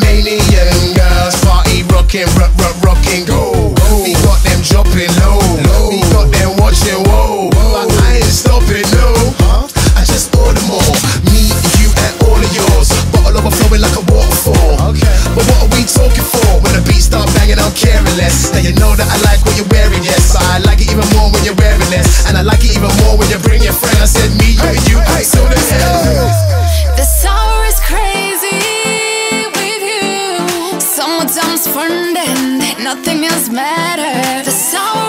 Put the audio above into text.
Romanian girls party rocking, rocking, go. We got them dropping low, we got them watching, whoa. But I ain't stopping, no. I just order more, me, you, and all of yours. Bottle overflowing like a waterfall. But what are we talking for? When the beat start banging, I'm caring less. Now you know that I like what you're wearing, yes. But I like it even more when you're wearing less, and I like it even more when you bring your friend. I said me, you, so the hell. The summer is crazy with you. Summertime's fun and nothing else matters. The summer